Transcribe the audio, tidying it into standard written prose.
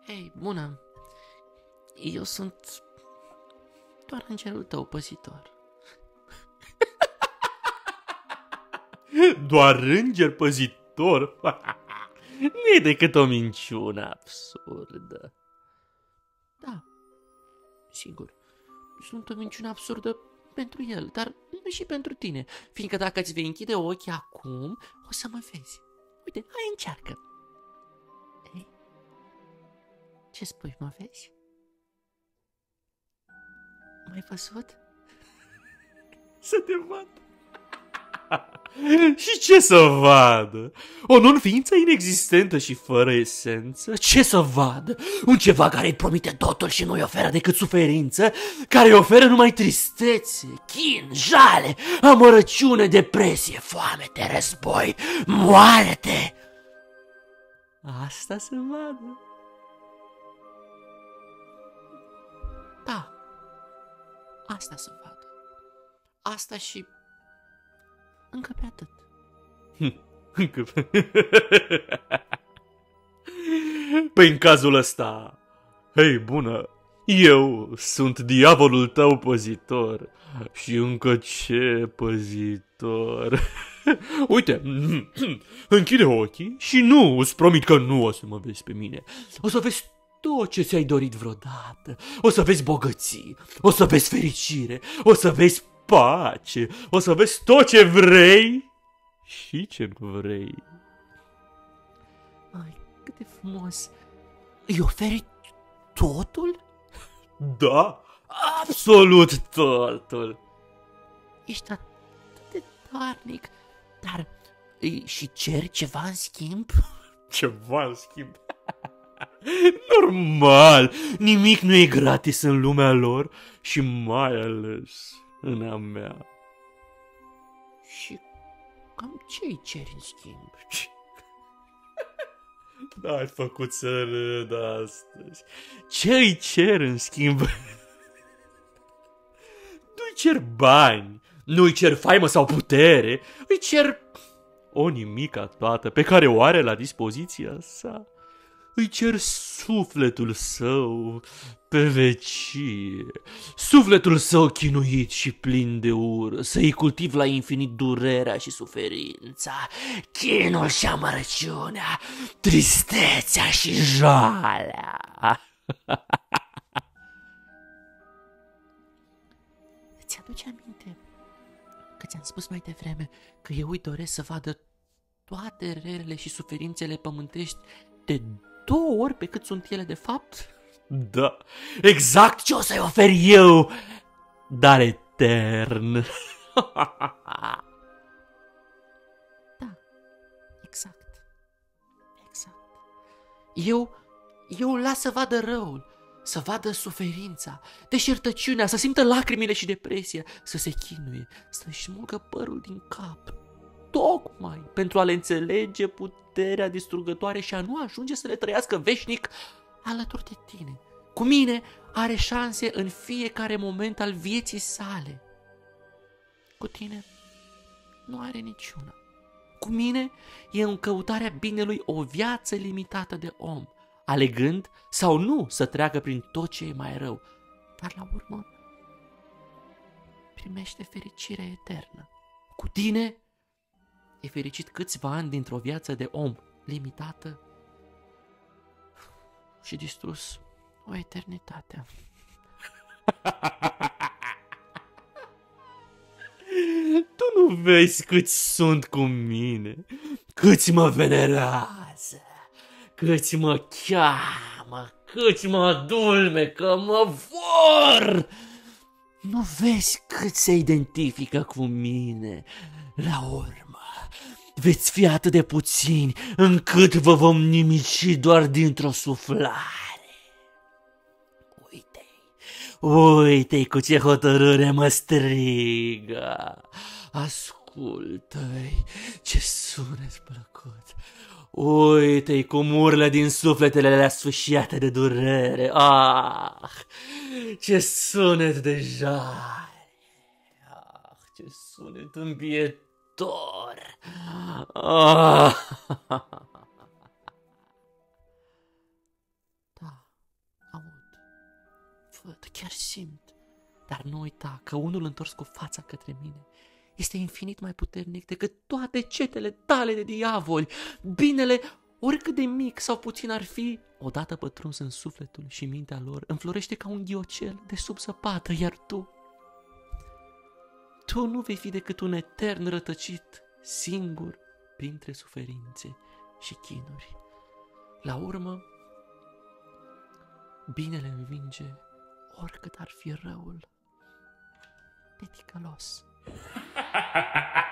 Hei, bună! Eu sunt doar îngerul tău păzitor. Doar înger păzitor? Nu e decât o minciună absurdă. Da, sigur, sunt o minciună absurdă pentru el, dar nu și pentru tine, fiindcă dacă îți vei închide ochii acum, o să mă vezi. Uite, hai încearcă. Ei, ce spui, mă vezi? M-ai văzut? Să te vad. Și ce să vadă? O non-ființă inexistentă și fără esență? Ce să vadă? Un ceva care îi promite totul și nu-i oferă decât suferință? Care îi oferă numai tristețe, chin, jale, amărăciune, depresie, foamete, război, moarte? Asta să vadă. Da, asta să vadă. Asta și încă pe atât. Păi în cazul ăsta, hei, bună, eu sunt diavolul tău păzitor. Și încă ce păzitor. Uite, închide ochii și nu, îți promit că nu o să mă vezi pe mine. O să vezi tot ce ți-ai dorit vreodată. O să vezi bogății, o să vezi fericire, o să vezi pace, o să vezi tot ce vrei și ce nu vrei. Ai, cât de frumos. Îi oferi totul? Da, absolut totul. Ești atât de darnic, dar și ceri ceva în schimb? Ceva în schimb. Normal, nimic nu e gratis în lumea lor și mai ales în a mea. Și cam ce îi ceri în schimb? Da, ai făcut să râd astăzi. Ce îi cer în schimb? Nu-i cer bani, nu-i cer faimă sau putere, îi cer o nimica toată pe care o are la dispoziția sa. Îi cer sufletul său pe vecie, sufletul său chinuit și plin de ură, să-i cultiv la infinit durerea și suferința, chinul și amărăciunea, tristețea și jalea. Îți aduce aminte că ți-am spus mai devreme că eu îi doresc să vadă toate relele și suferințele pământești de 2 ori pe cât sunt ele de fapt? Da, exact ce o să-i ofer eu, dar etern. Da, exact. Eu las să vadă răul, să vadă suferința, deșertăciunea, să simtă lacrimile și depresia, să se chinuie, să-și smulgă părul din cap, tocmai pentru a le înțelege puterea distrugătoare și a nu ajunge să le trăiască veșnic alături de tine. Cu mine are șanse în fiecare moment al vieții sale. Cu tine nu are niciuna. Cu mine e în căutarea binelui o viață limitată de om, alegând sau nu să treacă prin tot ce e mai rău, dar la urmă primește fericirea eternă. Cu tine e fericit câțiva ani dintr-o viață de om limitată și distrus o eternitate. Tu nu vezi câți sunt cu mine, câți mă venerează, câți mă cheamă, câți mă adulmecă, mă vor. Nu vezi cât se identifică cu mine? La urmă veți fi atât de puțini încât vă vom nimici doar dintr-o suflare. Uite-i cu ce hotărâre mă strigă. Ascultă-i, ce sunet plăcut. Uite-i cum urlă din sufletele alea sfâșiate de durere. Ah, ce sunet de jale. Ah, ce sunet îmbietor. Ah. Da, aud, văd, chiar simt. Dar nu uita că unul întors cu fața către mine este infinit mai puternic decât toate cetele tale de diavoli. Binele, oricât de mic sau puțin ar fi, odată pătruns în sufletul și mintea lor, înflorește ca un ghiocel de sub zăpadă, iar tu nu vei fi decât un etern rătăcit, singur, printre suferințe și chinuri. La urmă, binele învinge oricât ar fi răul. Neticălos.